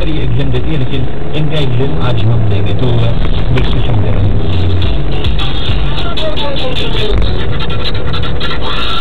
ज़्यादातर ये एग्जाम देती है, लेकिन इनका एग्जाम आज हम देंगे, तो बिल्कुल समझ रहे हैं।